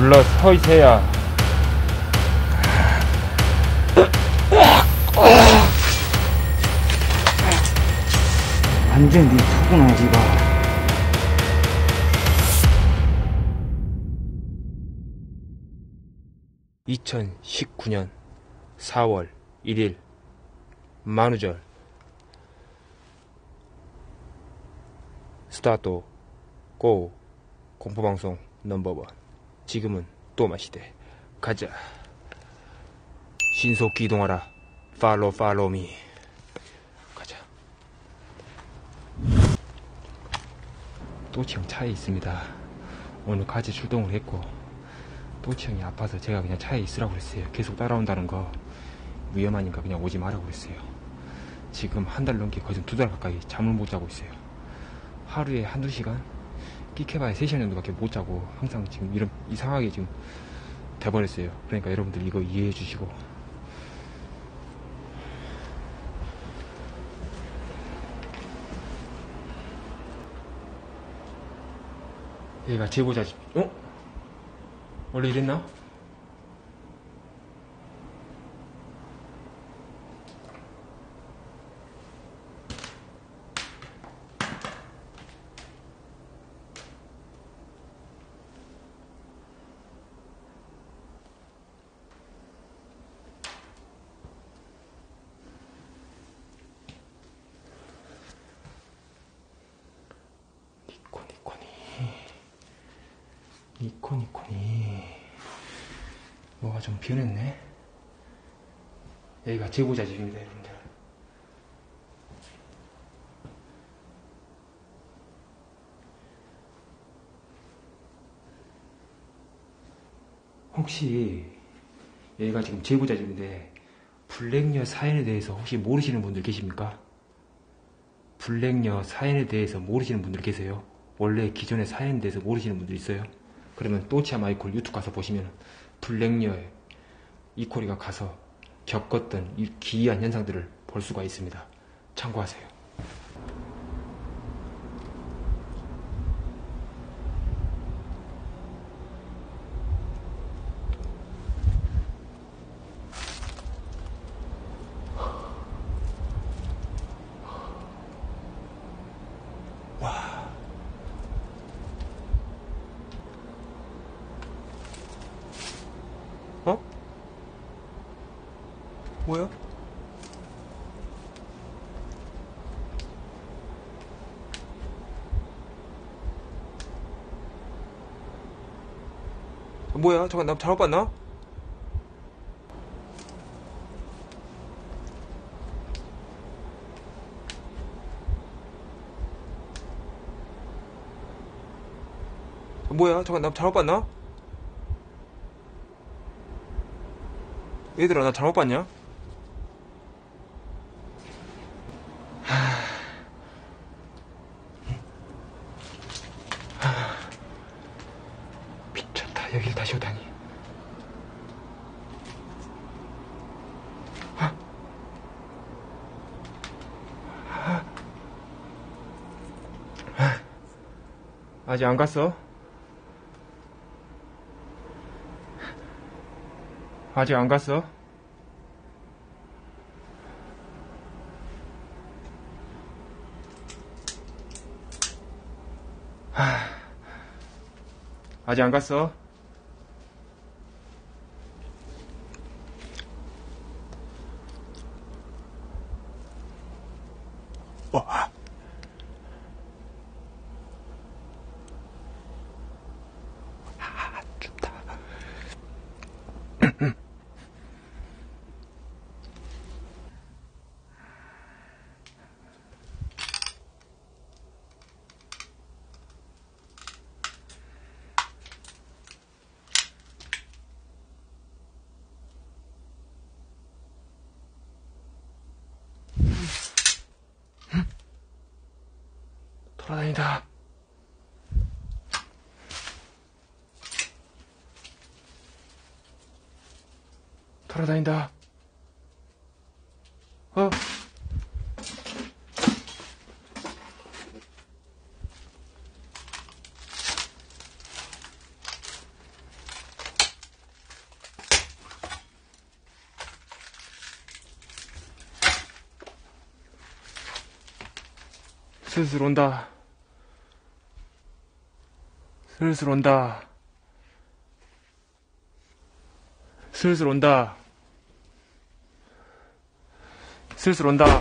물러서이세요. 완전 네 투구나 지가. 2019년 4월 1일 만우절 스타트 고 공포방송 넘버원. 지금은 또 마시되 가자. 신속히 이동하라. 팔로우 미. 가자. 또치 형 차에 있습니다. 오늘 같이 출동을 했고 또치 형이 아파서 제가 그냥 차에 있으라고 그랬어요. 계속 따라온다는 거 위험하니까 그냥 오지 말라고 그랬어요. 지금 한 달 넘게 거의 2달 가까이 잠을 못 자고 있어요. 하루에 한두 시간? 끼켜봐야 3시간 정도밖에 못 자고 항상 지금 이런 이상하게 지금 돼버렸어요. 그러니까 여러분들 이거 이해해 주시고. 얘가 제보자지. 어? 원래 이랬나? 니코니 뭐가 좀 변했네. 여기가 제보자 집입니다, 여러분들. 혹시 여기가 지금 제보자 집인데 블랙녀 사연에 대해서 혹시 모르시는 분들 계십니까? 블랙녀 사연에 대해서 모르시는 분들 계세요? 원래 기존의 사연에 대해서 모르시는 분들 있어요? 그러면 또치아 마이콜 유튜브 가서 보시면 블랙녀의 이코리가 가서 겪었던 이 기이한 현상들을 볼 수가 있습니다. 참고하세요. 어? 뭐야? 뭐야? 잠깐 나 잘못 봤나? 뭐야? 잠깐 나 잘못 봤나? 얘들아 나 잘못 봤냐? 미쳤다. 여길 다시 오다니. 아직 안 갔어? 아직 안 갔어? 아직 안 갔어? 와. 좋다. 돌아다니다. 돌아다닌다. 어? 슬슬 온다. 슬슬 온다. 슬슬 온다. 슬슬 온다.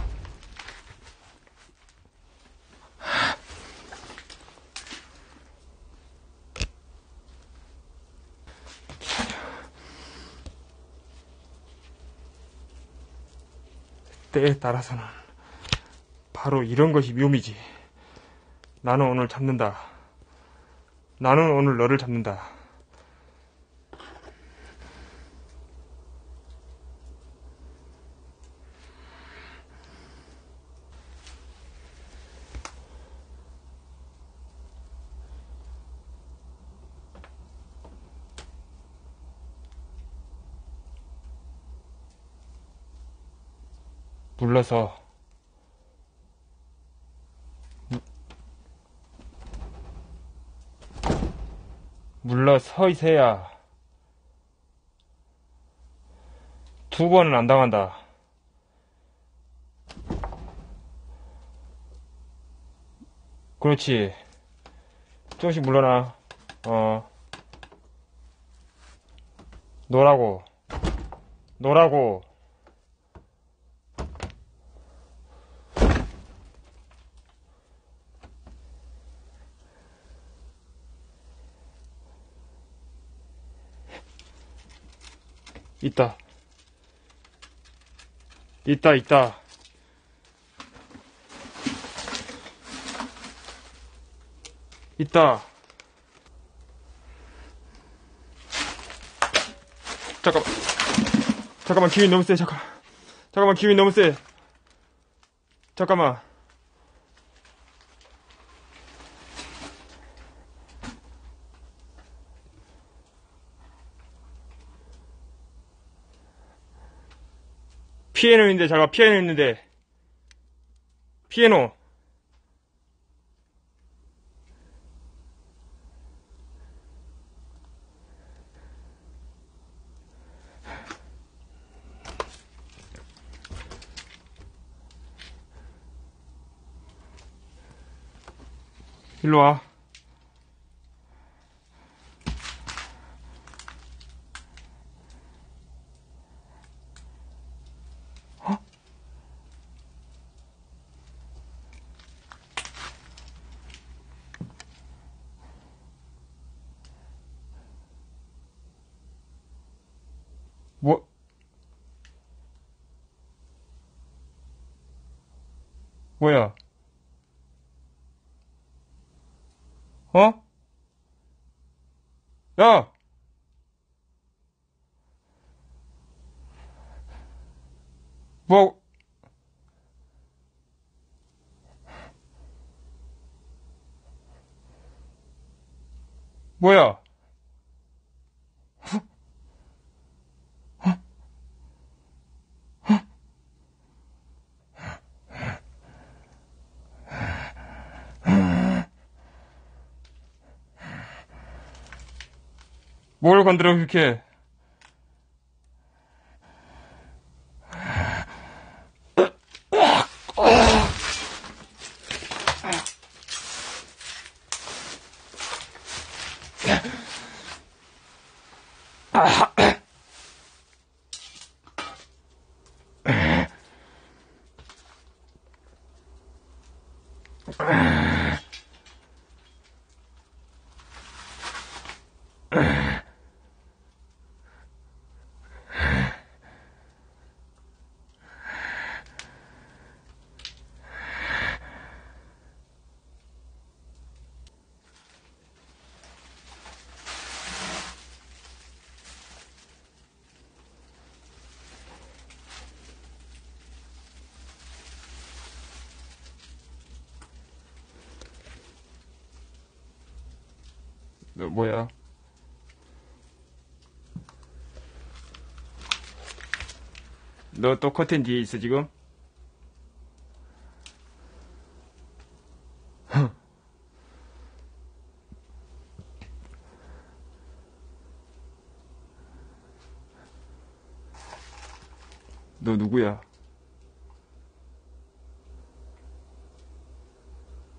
때에 따라서는 바로 이런 것이 묘미지. 나는 오늘 잡는다. 나는 오늘 너를 잡는다. 물러서. 물러서 이세야. 두 번은 안 당한다. 그렇지. 조금씩 물러나. 노라고. 노라고. 있다. 있다, 있다. 있다. 잠깐만, 기운이 너무 세, 잠깐만, 기운이 너무 세. 잠깐만. 피아노 있는데, 잠깐, 피아노 있는데. 피아노. 일로 와. 뭐, 뭐야? 어? 야! 뭐, 뭐야? 뭘 건드려, 그렇게. 너 뭐야? 너 또 커튼 뒤에 있어, 지금? 너 누구야?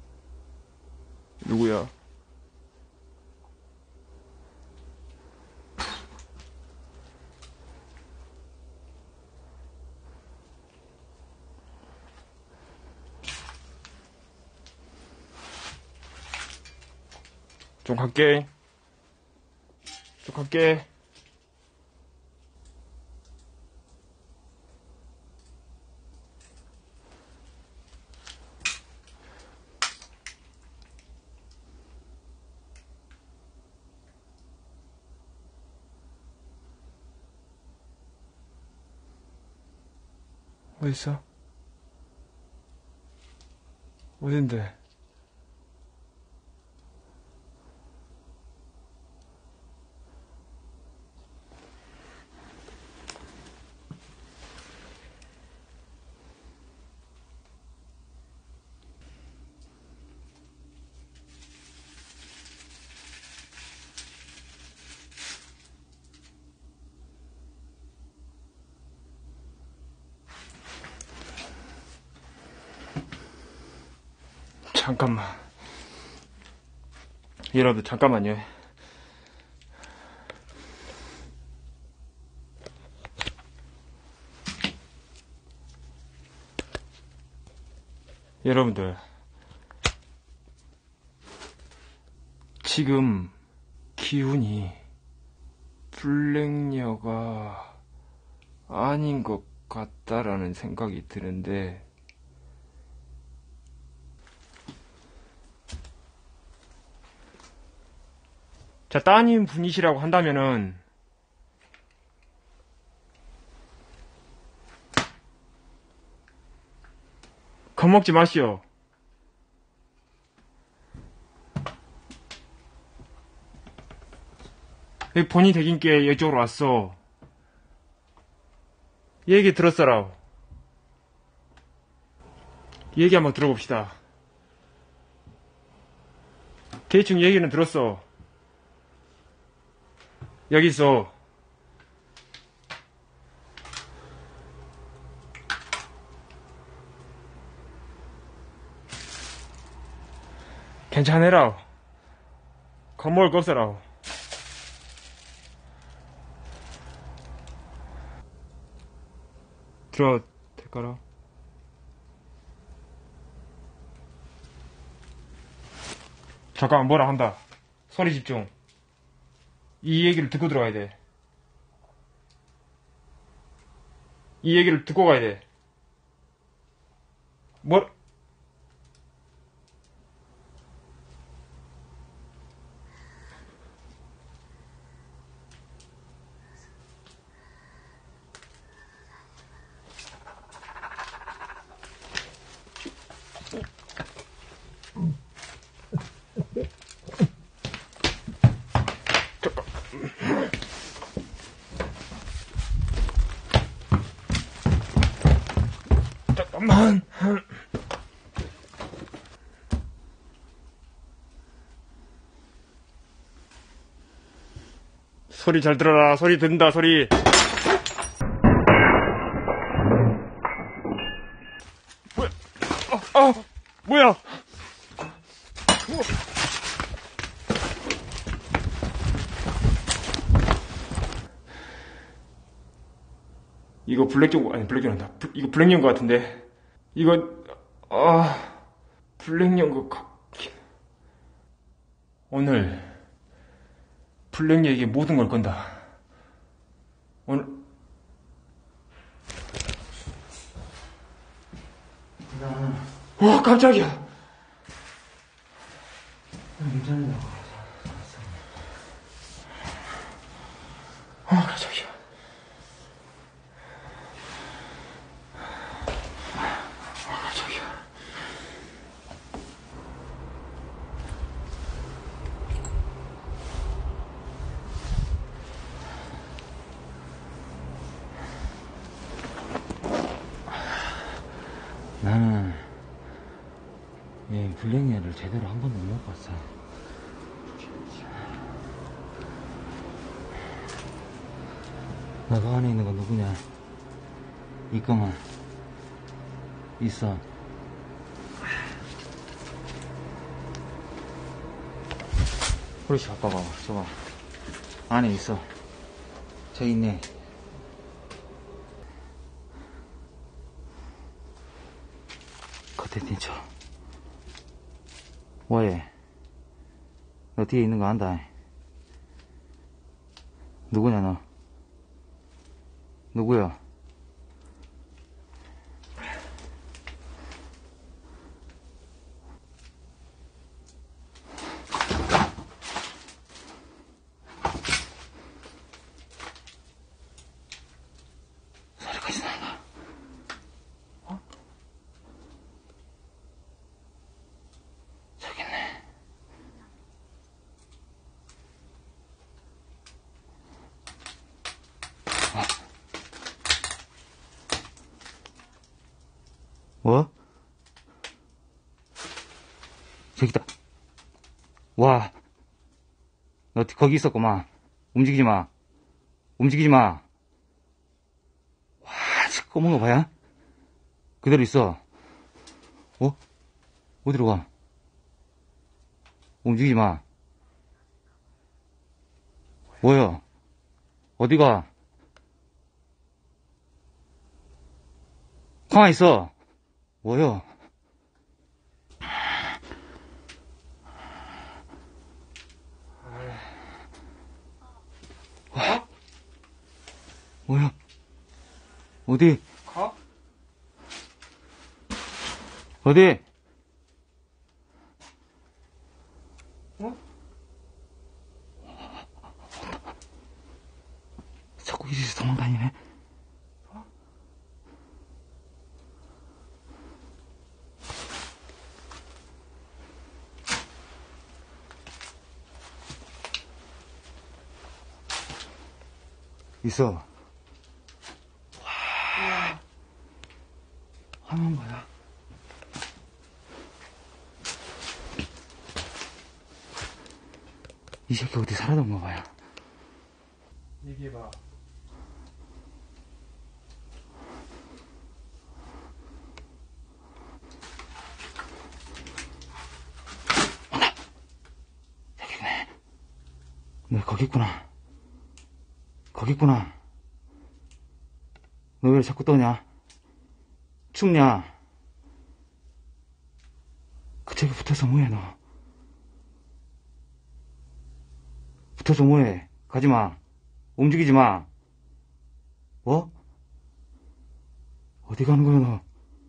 좀 갈게. 좀 갈게. 어딨어? 어딘데? 잠깐만. 여러분, 잠깐만요. 여러분들, 지금 기운이 블랙녀가 아닌 것 같다라는 생각이 드는데, 자, 따님 분이시라고 한다면은, 겁먹지 마시오. 본인 대긴께 이쪽으로 왔어. 얘기 들었어라. 얘기 한번 들어봅시다. 대충 얘기는 들었어. 여기 있어. 괜찮으라. 겁먹을 거 없어라. 들어도 될까라? 잠깐만, 뭐라 한다. 소리 집중. 이 얘기를 듣고 들어가야 돼. 이 얘기를 듣고 가야 돼. 뭐? 잠깐만. 소리 잘 들어라. 소리 듣는다. 소리. 뭐야? 뭐야? 이거 블랙종, 아니 블랙종한다. 이거 블랙용 것 같은데. 이거 블랙용 것 같긴. 오늘 블랙녀에게 모든 걸 건다. 오늘 와, 깜짝이야. 괜찮냐고. 깜짝이야. 깜짝이야. 나는 얘 블랙녀를 제대로 한 번도 못 봤어. 나 그 안에 있는 거 누구냐? 이꺼만 있어. 그렇지, 아빠 봐봐. 저봐. 안에 있어. 저기 있네. 겉에 뛴쳐. 왜? 너 어디에 있는 거 안다. 누구냐, 너? 누구야? 소리까지 나나? 어? 저기 있네. 뭐? 저기다. 와. 너 거기 있었구만. 움직이지 마. 움직이지 마. 와, 저 검은 거 봐야? 그대로 있어. 어? 어디로 가? 움직이지 마. 뭐야? 어디 가? 가만히 있어. 뭐야? 와. 뭐야? 어디? 가? 어디? 어? 자꾸 이리서 도망다니네. 있어. 와. 화면 봐야. 이 새끼 어디 사라던 거 봐요. 얘기해봐. 저기네. 너 거기 있구나. 거기 있구나. 너 왜 자꾸 떠냐? 춥냐? 그 책에 붙어서 뭐해 너? 붙어서 뭐해? 가지마. 움직이지 마. 어? 어디 가는 거야 너?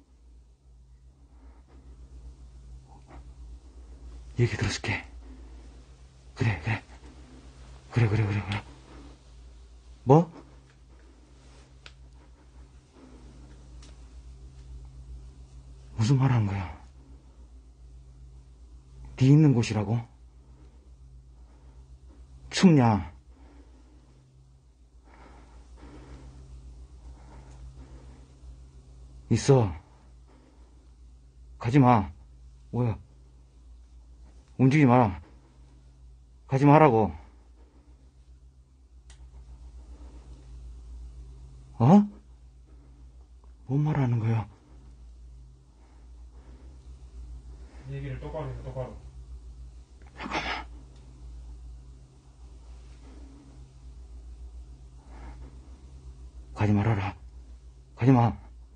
얘기 들어줄게. 그래. 뭐? 무슨 말 하는 거야? 네 있는 곳이라고? 춥냐? 있어. 가지마. 뭐야? 움직이지 마라. 가지 마라고. 어? 뭔 말하는 거야? 얘기를 똑바로 해서 똑바로. 잠깐만. 가지 말아라. 가지 마.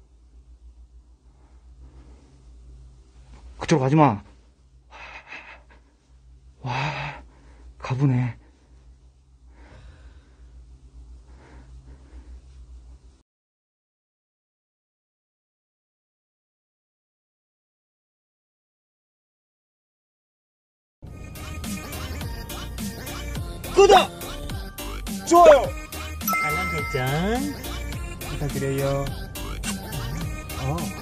그쪽으로 가지 마. 와, 가보네. 구독! 좋아요! 알람 설정 부탁드려요. 어.